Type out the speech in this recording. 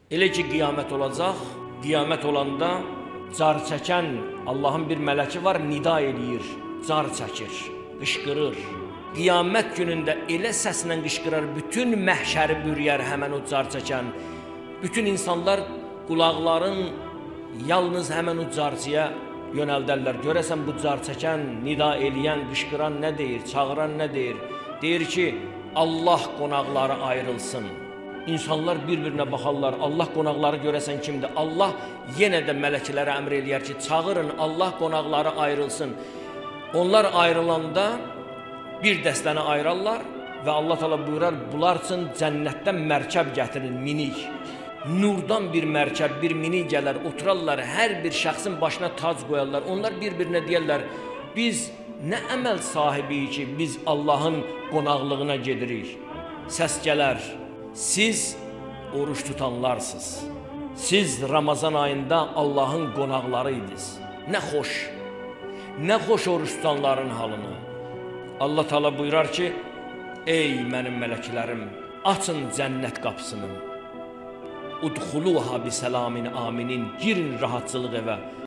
Elə ki qiyamət olacaq, qiyamət olanda car çəkən Allahın bir mələki var, nida eləyir, car çəkir, qışqırır. Qiyamət günündə elə səslə qışqırar, bütün məhşəri bürüyər həmən o car çəkən. Bütün insanlar qulaqların yalnız həmən o carçıya yönəldərlər. Görəsən bu car çəkən, nida eləyən, qışqıran nə deyir, çağıran nə deyir? Deyir ki, Allah qonaqları ayrılsın. İnsanlar bir-birinə baxarlar, Allah qonaqları görəsən kimdir? Allah yenə də mələklərə əmr eləyər ki, çağırın, Allah qonaqları ayrılsın. Onlar ayrılanda bir dəstəni ayırarlar və Allah təala buyurar, bunlar üçün cənnətdən mərkəb gətirin, minik. Nurdan bir mərkəb, bir minik gələr, oturarlar, hər bir şəxsin başına tac qoyarlar. Onlar bir-birinə deyərlər, biz nə əməl sahibiyik ki, biz Allahın qonaqlığına gedirik. Səs gələr, siz oruç tutanlarsınız. Siz Ramazan ayında Allahın qonaqları idiniz. Nə xoş, nə xoş oruç tutanların halını. Allah təala buyurar ki, ey mənim mələklərim, açın cənnət qapısını. Udxuluha bi salamin aminin, girin rahatçılıq evə.